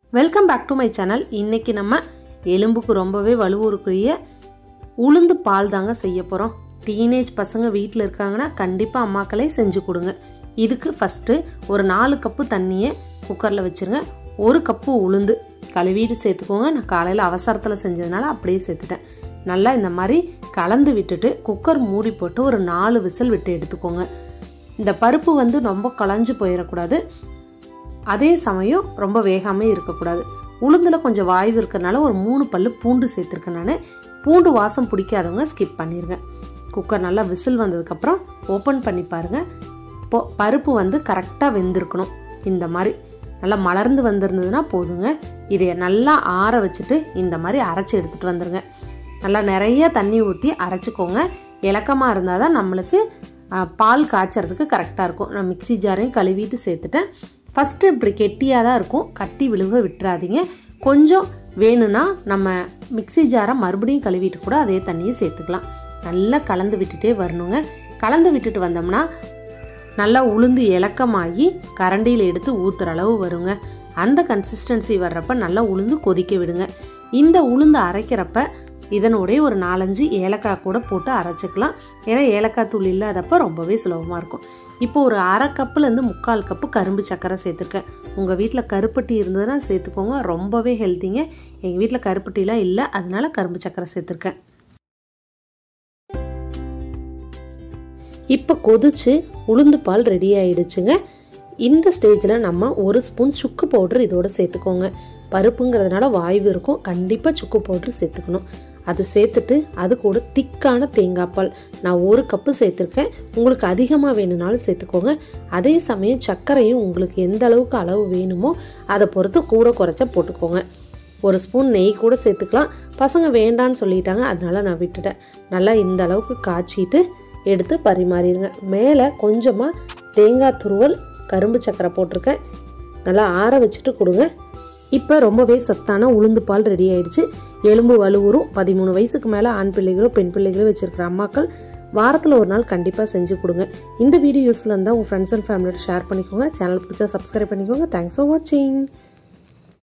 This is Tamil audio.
Welcome back to my channel. இன்னைக்கு நம்ம எலும்புக்கு ரொம்பவே வலுவூறக்கூடிய உளுந்து பால் தாங்க செய்ய போகிறோம். டீனேஜ் பசங்க வீட்டில் இருக்காங்கன்னா கண்டிப்பாக அம்மாக்களே செஞ்சு கொடுங்க. இதுக்கு ஃபஸ்ட்டு ஒரு 4 கப்பு தண்ணியை குக்கரில் வச்சுருங்க. 1 கப்பு உளுந்து கழுவிட்டு சேர்த்துக்கோங்க. நான் காலையில் அவசரத்தில் செஞ்சதுனால அப்படியே சேர்த்துட்டேன். நல்லா இந்த மாதிரி கலந்து விட்டுட்டு குக்கர் மூடி போட்டு ஒரு 4 விசில் விட்டு எடுத்துக்கோங்க. இந்த பருப்பு ரொம்ப களைஞ்சு போயிடக்கூடாது, அதே சமயம் ரொம்ப வேகாமே இருக்கக்கூடாது. உளுந்தில் கொஞ்சம் வாய்வு இருக்கிறதுனால ஒரு 3 பல்லு பூண்டு சேர்த்துருக்கேன். நான் பூண்டு வாசம் பிடிக்காதவங்க ஸ்கிப் பண்ணிடுங்க. குக்கர் நல்லா விசில் வந்ததுக்கப்புறம் ஓப்பன் பண்ணி பாருங்கள். பருப்பு கரெக்டாக வெந்திருக்கணும். இந்த மாதிரி நல்லா மலர்ந்து வந்திருந்ததுன்னா போதுங்க. இதை நல்லா ஆற வச்சுட்டு இந்த மாதிரி அரைச்சி எடுத்துகிட்டு வந்துடுங்க. நல்லா நிறைய தண்ணி ஊற்றி அரைச்சிக்கோங்க. இலக்கமாக இருந்தால் தான் நம்மளுக்கு பால் காய்ச்சறதுக்கு கரெக்டாக இருக்கும். நான் மிக்சி ஜாரையும் கழுவிட்டு சேர்த்துட்டேன். ஃபஸ்ட்டு இப்படி கெட்டியாக தான் இருக்கும், கட்டி விழுக விட்டுறாதீங்க. கொஞ்சம் வேணும்னா நம்ம மிக்சி ஜாரை மறுபடியும் கழுவிட்டு கூட அதே தண்ணியை சேர்த்துக்கலாம். நல்லா கலந்து விட்டுட்டே வரணுங்க. கலந்து விட்டுட்டு வந்தோம்னா நல்லா உளுந்து இலக்கமாகி கரண்டியில் எடுத்து ஊற்றுற அளவு வருங்க. அந்த கன்சிஸ்டன்சி வர்றப்ப நல்லா உளுந்து கொதிக்க விடுங்க. இந்த உளுந்து அரைக்கிறப்ப இதனுடைய ஒரு 4-5 ஏலக்காய் கூட போட்டு அரைச்சிக்கலாம். ஏன்னா ஏலக்காய் தூள் இல்லாதப்ப ரொம்பவே சுலபமாக இருக்கும். இப்போ ஒரு 1/2 கப்புலேருந்து 3/4 கப்பு கரும்பு சர்க்கரை சேர்த்துருக்கேன். உங்கள் வீட்டில் கருப்பட்டி இருந்ததுன்னா சேர்த்துக்கோங்க, ரொம்பவே ஹெல்த்திங்க. எங்கள் வீட்டில் கருப்பட்டிலாம் இல்லை, அதனால கரும்பு சர்க்கரை சேர்த்துருக்கேன். இப்போ கொதிச்சு உளுந்து பால் ரெடி ஆயிடுச்சுங்க. இந்த ஸ்டேஜில் நம்ம 1 ஸ்பூன் சுக்கு பவுட்ரு இதோட சேர்த்துக்கோங்க. பருப்புங்கிறதுனால வாய்வு இருக்கும், கண்டிப்பாக சுக்கு பவுட்ரு சேர்த்துக்கணும். அது சேர்த்துட்டு அது கூட திக்கான தேங்காய் பால் நான் 1 கப்பு சேர்த்துருக்கேன். உங்களுக்கு அதிகமாக வேணும்னாலும் சேர்த்துக்கோங்க. அதே சமயம் சர்க்கரையும் உங்களுக்கு எந்த அளவுக்கு அளவு வேணுமோ அதை பொறுத்து கூட குறைச்சா போட்டுக்கோங்க. 1 ஸ்பூன் நெய் கூட சேர்த்துக்கலாம். பசங்க வேண்டான்னு சொல்லிட்டாங்க, அதனால நான் விட்டுட்டேன். நல்லா இந்த அளவுக்கு காய்ச்சிட்டு எடுத்து பரிமாறிடுங்க. மேலே கொஞ்சமாக தேங்காய் துருவல் கரும்பு சர்க்கரை போட்டிருக்கேன். நல்லா ஆற வச்சுட்டு கொடுங்க. இப்போ ரொம்பவே சத்தான உளுந்து பால் ரெடி ஆயிடுச்சு. எலும்பு வலுவூறும். 13 வயசுக்கு மேலே ஆண் பிள்ளைகளோ பெண் பிள்ளைகளோ வச்சிருக்கிற அம்மாக்கள் வாரத்தில் ஒரு நாள் கண்டிப்பாக செஞ்சு கொடுங்க. இந்த வீடியோ யூஸ்ஃபுல்லாக இருந்தால் உங்கள் ஃப்ரெண்ட்ஸ் அண்ட் ஃபேமிலியோட ஷேர் பண்ணிக்கோங்க. சேனல் பிடிச்சா சப்ஸ்கிரைப் பண்ணிக்கோங்க. தேங்க்ஸ் ஃபார் வாட்சிங்.